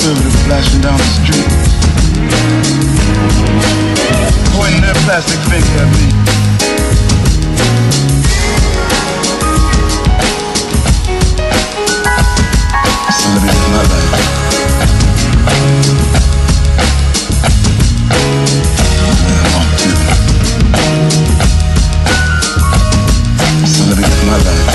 conservative flashing down the street, pointing their plastic finger at me. So let me live my life. The way I want to. So let me live my life.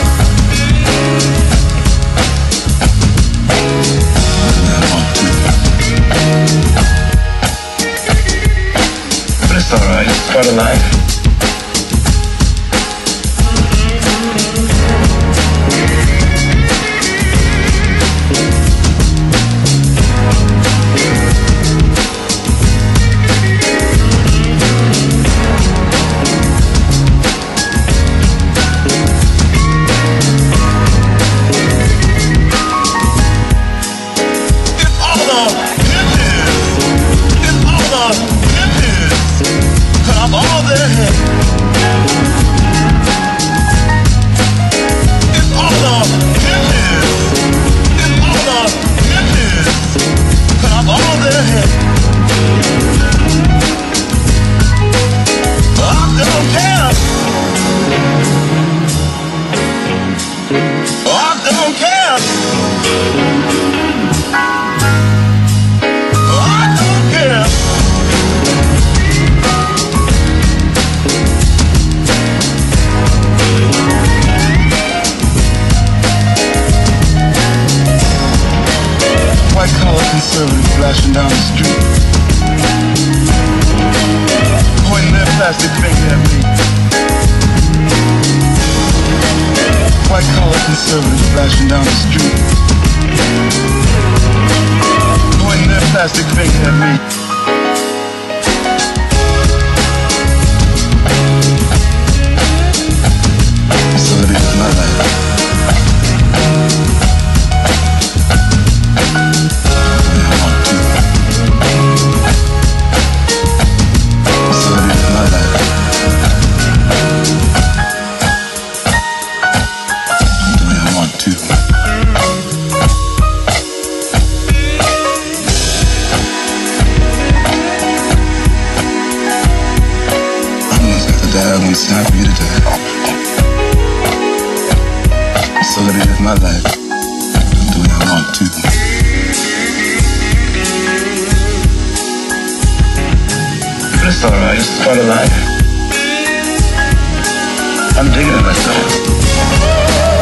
It's alright, it's part of life. Conservative flashing down the street, pointing their plastic finger at me. White collar conservatives flashing down the street, pointing their plastic finger at me. So let me live my life. It's time for you to die. So let me live my life the way I want to. But it's alright, it's part of life. I'm digging it myself.